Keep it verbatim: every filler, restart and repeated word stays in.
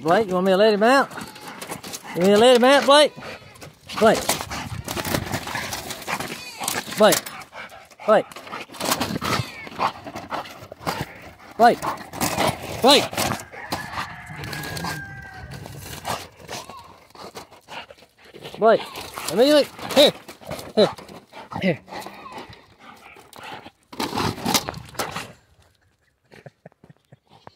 Blake, you want me to let him out? You want me to let him out, Blake? Blake. Blake. Blake. Blake. Blake. Blake. Amelia, here. Here.